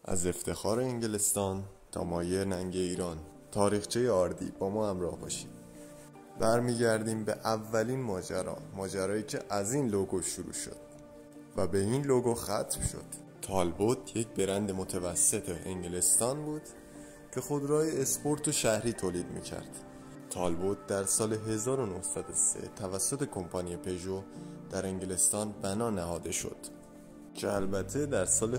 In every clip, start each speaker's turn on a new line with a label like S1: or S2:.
S1: از افتخار انگلستان تا مایه ننگ ایران، تاریخچه آردی با ما همراه باشید. برمیگردیم به اولین ماجرایی که از این لوگو شروع شد و به این لوگو ختم شد. تالبوت یک برند متوسط انگلستان بود که خودروهای اسپورت و شهری تولید میکرد. تالبوت در سال 1903 توسط کمپانی پژو در انگلستان بنا نهاده شد که البته در سال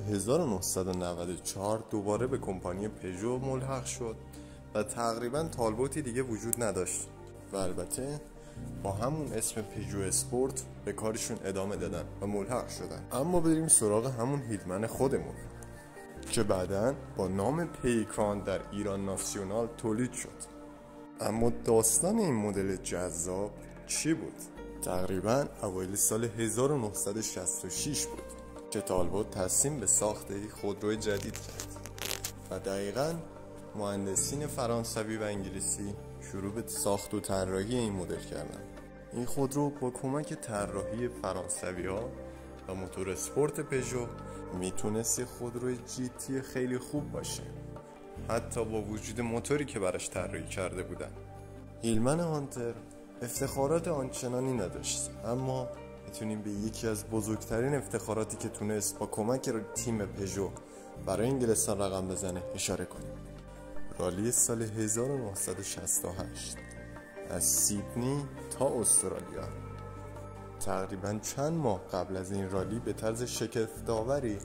S1: 1994 دوباره به کمپانی پژو ملحق شد و تقریبا تالبوتی دیگه وجود نداشت و البته با همون اسم پژو اسپورت به کارشون ادامه دادن و ملحق شدن. اما بریم سراغ همون هیلمن خودمون که بعداً با نام پیکان در ایران ناسیونال تولید شد. اما داستان این مدل جذاب چی بود؟ تقریباً اوایل سال 1966 بود که تالبوت تصمیم به ساخت یک خودرو جدید کرد و دقیقاً مهندسین فرانسوی و انگلیسی شروع به ساخت و طراحی این مدل کردن. این خودرو با کمک طراحی فرانسوی‌ها و موتور اسپورت پژو میتونست خودروی جیتی خیلی خوب باشه، حتی با وجود موتوری که براش طراحی کرده بودن. هیلمن هانتر افتخارات آنچنانی نداشت، اما میتونیم به یکی از بزرگترین افتخاراتی که تونست با کمک تیم پژو برای انگلستان رقم بزنه اشاره کنیم. رالی سال 1968 از سیدنی تا استرالیا. تقریبا چند ماه قبل از این رالی به طرز شگفت‌آوری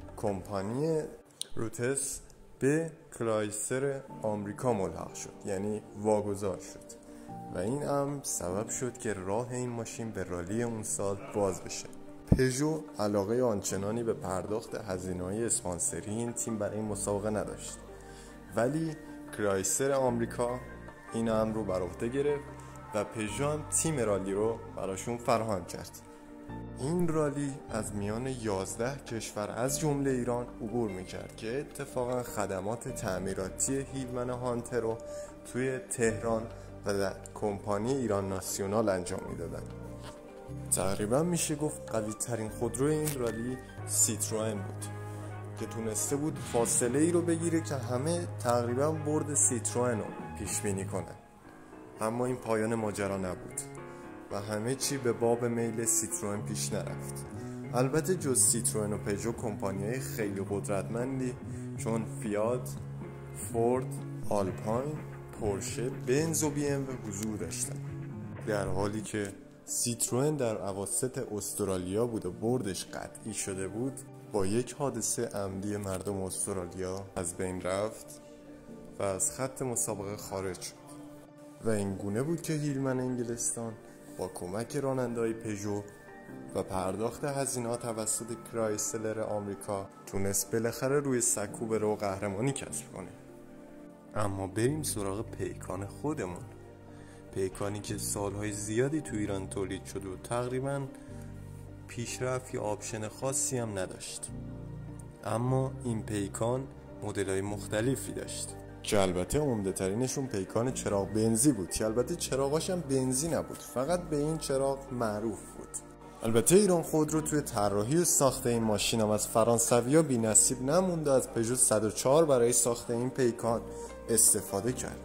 S1: کمپانی روتس به کرایسلر آمریکا ملحق شد، یعنی واگذار شد و این امر سبب شد که راه این ماشین به رالی اون سال باز بشه. پژو علاقه آنچنانی به پرداخت هزینه‌های اسپانسری این تیم برای این مسابقه نداشت، ولی کرایسلر آمریکا این امر رو بر عهده گرفت و پژو هم تیم رالی رو براشون فراهم کرد. این رالی از میان 11 کشور از جمله ایران عبور میکرد که اتفاقا خدمات تعمیراتی هیلمن هانتر رو توی تهران و در کمپانی ایران ناسیونال انجام میدادن. تقریبا میشه گفت قوی ترین خودروی این رالی سیتروئن بود که تونسته بود فاصله ای رو بگیره که همه تقریبا برد سیتروئن رو پیش بینی کنن. اما این پایان ماجرا نبود و همه چی به باب میل سیتروئن پیش نرفت. البته جز سیتروئن و پژو کمپانی‌های خیلی قدرتمندی چون فیات، فورد، آلپاین، پورشه، بنز و BMW حضور داشتن، در حالی که سیتروئن در اواسط استرالیا بود و بردش قطعی شده بود. با یک حادثه عمدی مردم استرالیا از بین رفت و از خط مسابقه خارج شد و این گونه بود که هیلمن انگلستان با کمک راننده‌های پژو و پرداخت هزینه‌ها توسط کرایسلر آمریکا تونست بالاخره روی سکو بره و قهرمانی کسب کنه. اما بریم سراغ پیکان خودمون، پیکانی که سالهای زیادی تو ایران تولید شد و تقریباً پیشرفت یا آپشن خاصی هم نداشت. اما این پیکان مدل‌های مختلفی داشت که البته عمده ترینشون پیکان چراغ بنزی بود که البته چراغاش هم بنزی نبود، فقط به این چراغ معروف بود. البته ایران خودرو توی طراحی و ساخت این ماشین هم از فرانسوی‌ها بی‌نصیب نموند و از پژو 104 برای ساخت این پیکان استفاده کرد.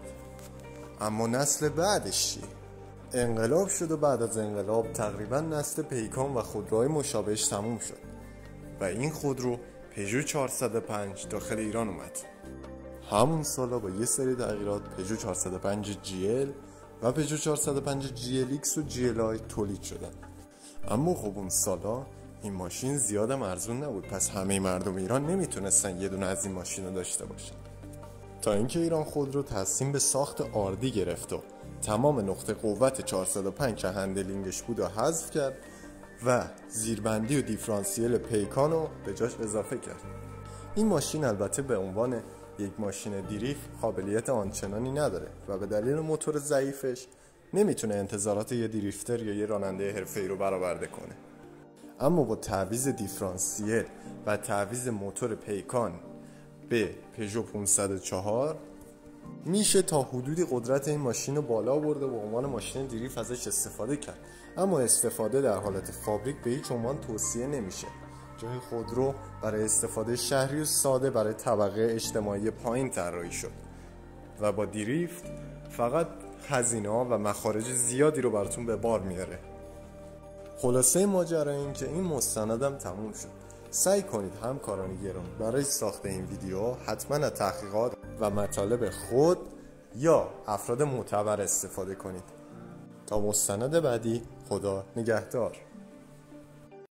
S1: اما نسل بعدش چی؟ انقلاب شد و بعد از انقلاب تقریبا نسل پیکان و خودروهای مشابهش تموم شد و این خودرو پژو 405 داخل ایران اومد. همون سالا با یه سری تغییرات پژو 405 GL و پژو 405 GLX و GLI تولید شدن. اما خب اون سالا این ماشین زیادم ارزون نبود، پس همه مردم ایران نمیتونستن یه دونه از این ماشین رو داشته باشن، تا اینکه ایران خودرو تصمیم به ساخت آردی گرفت و تمام نقطه قوت 405 که هندلینگش بود و حذف کرد و زیربندی و دیفرانسیل پیکان رو به جاش اضافه کرد. این ماشین البته به عنوان یک ماشین دریفت قابلیت آنچنانی نداره و به دلیل موتور ضعیفش نمیتونه انتظارات یه دریفتر یا یه راننده حرفه‌ای رو برآورده کنه. اما با تعویض دیفرانسیل و تعویض موتور پیکان به پژو 504 میشه تا حدودی قدرت این ماشین رو بالا برده و به عنوان ماشین دریفت ازش استفاده کرد. اما استفاده در حالت فابریک به هیچ عنوان توصیه نمیشه جای خودرو برای استفاده شهری و ساده برای طبقه اجتماعی پایین طراحی شد و با دریفت فقط هزینه‌ها و مخارج زیادی رو براتون به بار میاره. خلاصه ماجرا این که این مستندم تموم شد. سعی کنید همکاران گرامی برای ساخت این ویدیو حتما از تحقیقات و مطالب خود یا افراد معتبر استفاده کنید. تا مستند بعدی، خدا نگهدار.